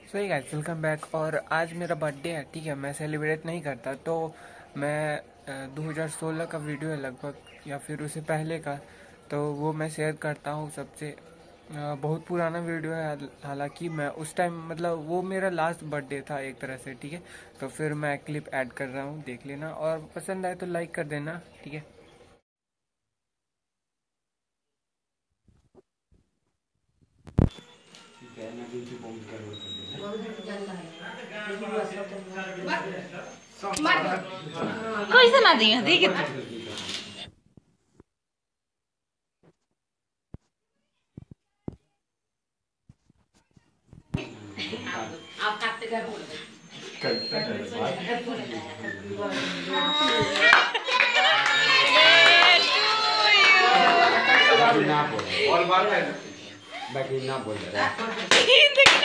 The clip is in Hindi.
सो ही गाइस, वेलकम बैक। और आज मेरा बर्थडे है, ठीक है। मैं सेलिब्रेट नहीं करता, तो मैं 2016 का वीडियो है लगभग, या फिर उससे पहले का, तो वो मैं शेयर करता हूँ सबसे। बहुत पुराना वीडियो है, हालांकि मैं उस टाइम मतलब वो मेरा लास्ट बर्थडे था एक तरह से, ठीक है। तो फिर मैं क्लिप ऐड कर रहा हूँ, देख लेना, और पसंद आए तो लाइक कर देना, ठीक है। कैसे ना दी देखिए आप काटते कर बोल ना बोल और बात है बाकी ना बोल रहा है